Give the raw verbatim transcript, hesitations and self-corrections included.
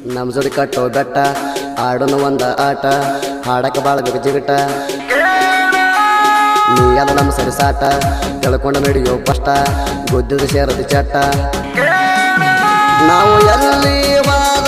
ನಮ್ಮ ಜೋಡಿ ಕಟ್ಟೋ ಬೆಟ್ಟ ಆಡೋನು ಒಂದ ಆಟ ಹಾಡಕ್ಕೆ ಬಾಳ ಬೇಕು ಜಿಗಟ ನೀ ಎಲ್ಲ ನಮ್ಮ ಸರಿ ಸಾಟ ತಿಳ್ಕೊಂಡ ನಡೆಯೋ ಕಷ್ಟ ಗೊತ್ತಿದ್ದು ಸೇರದಿ ಚಟ್ಟ ನಾವು ಎಲ್ಲಿ